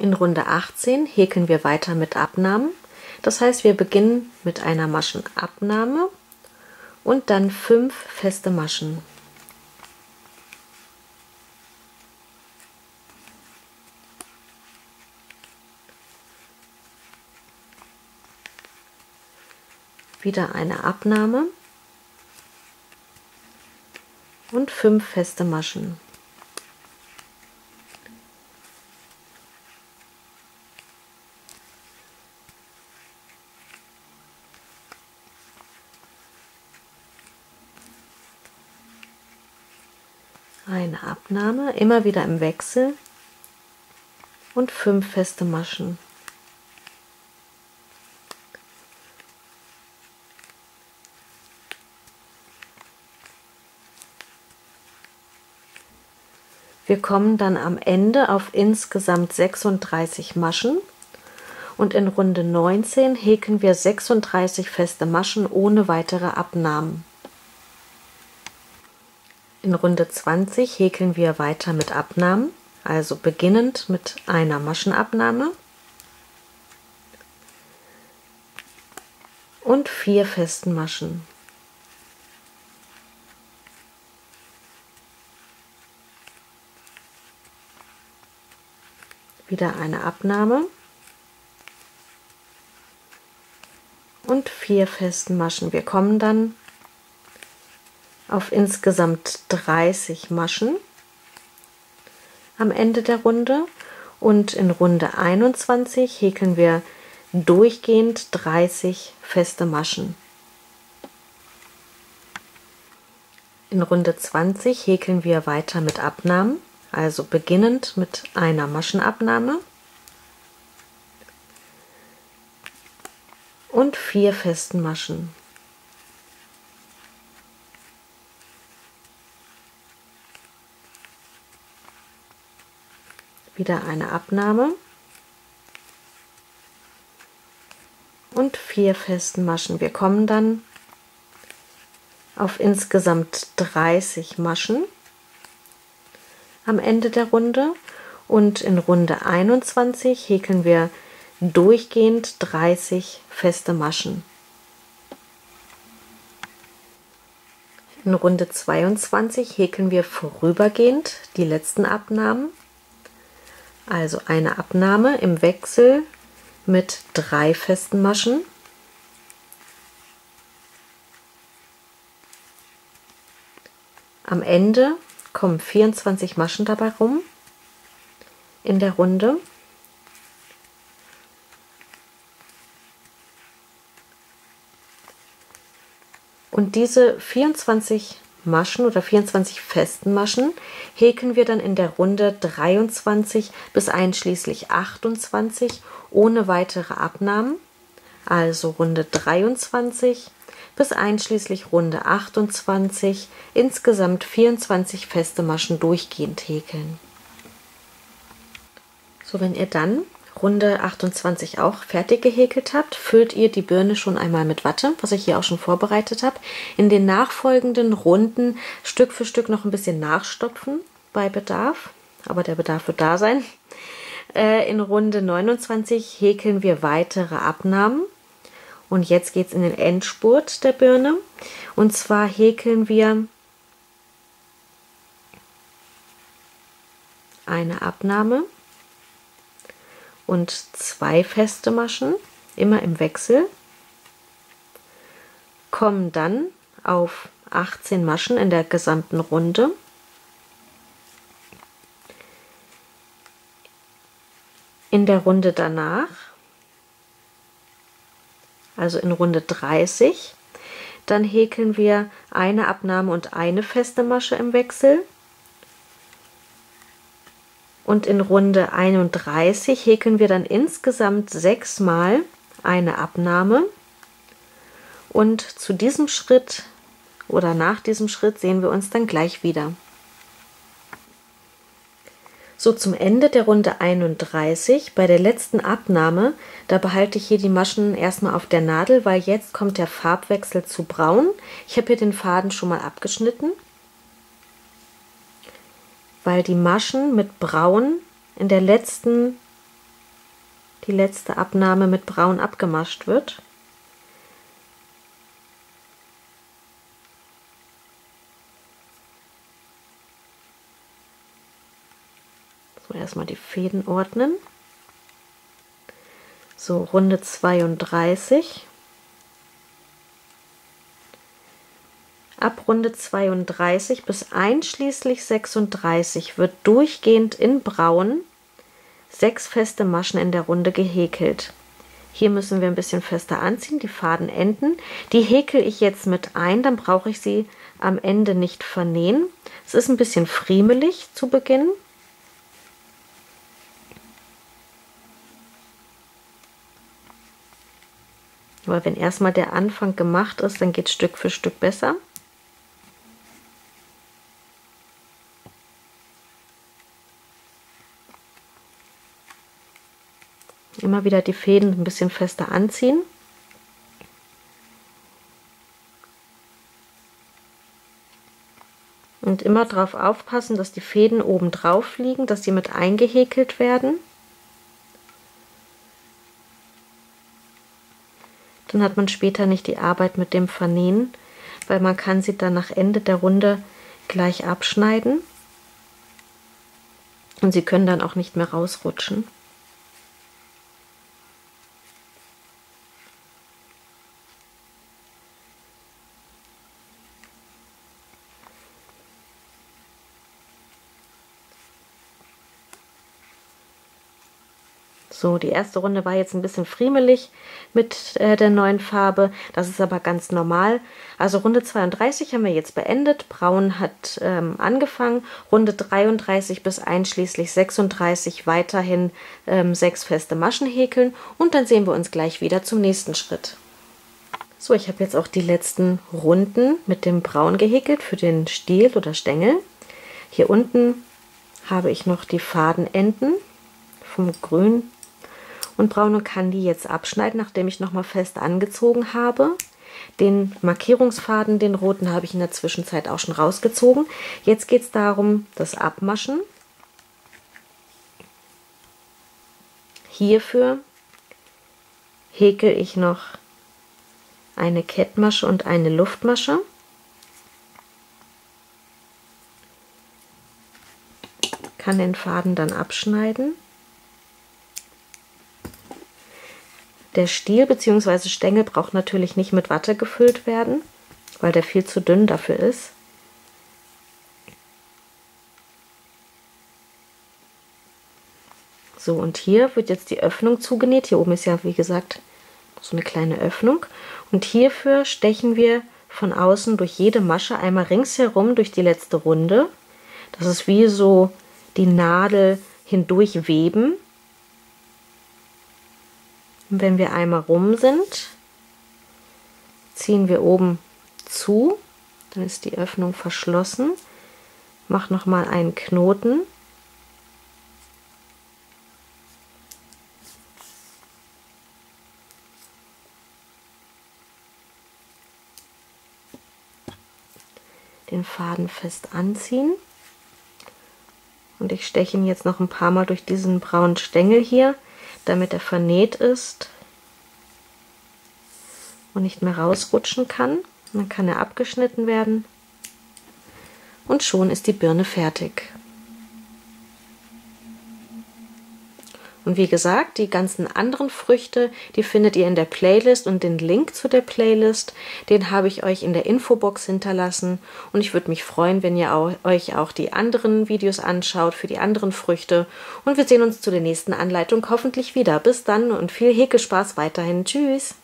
In Runde 18 häkeln wir weiter mit Abnahmen. Das heißt, wir beginnen mit einer Maschenabnahme und dann 5 feste Maschen. Wieder eine Abnahme und 5 feste Maschen. Eine Abnahme, immer wieder im Wechsel und 5 feste Maschen. Wir kommen dann am Ende auf insgesamt 36 Maschen und in Runde 19 häkeln wir 36 feste Maschen ohne weitere Abnahmen. In Runde 20 häkeln wir weiter mit Abnahmen, also beginnend mit einer Maschenabnahme und 4 festen Maschen. Wieder eine Abnahme und 4 festen Maschen. Wir kommen dann auf insgesamt 30 Maschen am Ende der Runde und in Runde 21 häkeln wir durchgehend 30 feste Maschen. In Runde 20 häkeln wir weiter mit Abnahmen, also beginnend mit einer Maschenabnahme und 4 festen Maschen. Wieder eine Abnahme und 4 festen Maschen. Wir kommen dann auf insgesamt 30 Maschen am Ende der Runde und in Runde 21 häkeln wir durchgehend 30 feste Maschen. In Runde 22 häkeln wir vorübergehend die letzten Abnahmen, also eine Abnahme im Wechsel mit 3 festen Maschen. Am Ende kommen 24 Maschen dabei rum in der Runde. Und diese 24 Maschen oder 24 festen Maschen häkeln wir dann in der Runde 23 bis einschließlich 28 ohne weitere Abnahmen, also Runde 23 bis einschließlich Runde 28 insgesamt 24 feste Maschen durchgehend häkeln. So, wenn ihr dann Runde 28 auch fertig gehäkelt habt, füllt ihr die Birne schon einmal mit Watte, was ich hier auch schon vorbereitet habe. In den nachfolgenden Runden Stück für Stück noch ein bisschen nachstopfen bei Bedarf, aber der Bedarf wird da sein. In Runde 29 häkeln wir weitere Abnahmen. Und jetzt geht es in den Endspurt der Birne. Und zwar häkeln wir eine Abnahme und 2 feste Maschen, immer im Wechsel, kommen dann auf 18 Maschen in der gesamten Runde. In der Runde danach, also in Runde 30, dann häkeln wir eine Abnahme und eine feste Masche im Wechsel. Und in Runde 31 häkeln wir dann insgesamt 6 Mal eine Abnahme. Und zu diesem Schritt oder nach diesem Schritt sehen wir uns dann gleich wieder. So, zum Ende der Runde 31, bei der letzten Abnahme, da behalte ich hier die Maschen erstmal auf der Nadel, weil jetzt kommt der Farbwechsel zu braun. Ich habe hier den Faden schon mal abgeschnitten, weil die Maschen mit braun in der letzten die letzte Abnahme mit Braun abgemascht wird. So, erstmal die Fäden ordnen. So, Runde 32. Ab Runde 32 bis einschließlich 36 wird durchgehend in Braun 6 feste Maschen in der Runde gehäkelt. Hier müssen wir ein bisschen fester anziehen, die Fadenenden. Die häkel ich jetzt mit ein, dann brauche ich sie am Ende nicht vernähen. Es ist ein bisschen friemelig zu Beginn. Aber wenn erstmal der Anfang gemacht ist, dann geht es Stück für Stück besser. Immer wieder die Fäden ein bisschen fester anziehen. Und immer darauf aufpassen, dass die Fäden oben drauf liegen, dass sie mit eingehäkelt werden. Dann hat man später nicht die Arbeit mit dem Vernähen, weil man kann sie dann nach Ende der Runde gleich abschneiden. Und sie können dann auch nicht mehr rausrutschen. So, die erste Runde war jetzt ein bisschen friemelig mit der neuen Farbe. Das ist aber ganz normal. Also Runde 32 haben wir jetzt beendet. Braun hat angefangen. Runde 33 bis einschließlich 36 weiterhin 6 feste Maschen häkeln. Und dann sehen wir uns gleich wieder zum nächsten Schritt. So, ich habe jetzt auch die letzten Runden mit dem Braun gehäkelt für den Stiel oder Stängel. Hier unten habe ich noch die Fadenenden vom Grün und Braun und kann die jetzt abschneiden, nachdem ich nochmal fest angezogen habe. Den Markierungsfaden, den roten, habe ich in der Zwischenzeit auch schon rausgezogen. Jetzt geht es darum, das Abmaschen. Hierfür häkel ich noch eine Kettmasche und eine Luftmasche. Kann den Faden dann abschneiden. Der Stiel bzw. Stängel braucht natürlich nicht mit Watte gefüllt werden, weil der viel zu dünn dafür ist. So, und hier wird jetzt die Öffnung zugenäht. Hier oben ist ja, wie gesagt, so eine kleine Öffnung. Und hierfür stechen wir von außen durch jede Masche einmal ringsherum durch die letzte Runde. Das ist wie so die Nadel hindurch weben. Und wenn wir einmal rum sind, ziehen wir oben zu, dann ist die Öffnung verschlossen. Mach noch mal einen Knoten. Den Faden fest anziehen. Und ich steche ihn jetzt noch ein paar Mal durch diesen braunen Stängel hier, damit er vernäht ist und nicht mehr rausrutschen kann. Und dann kann er abgeschnitten werden und schon ist die Birne fertig. Und wie gesagt, die ganzen anderen Früchte, die findet ihr in der Playlist und den Link zu der Playlist, den habe ich euch in der Infobox hinterlassen. Und ich würde mich freuen, wenn ihr euch auch die anderen Videos anschaut für die anderen Früchte. Und wir sehen uns zu der nächsten Anleitung hoffentlich wieder. Bis dann und viel Häkelspaß weiterhin. Tschüss!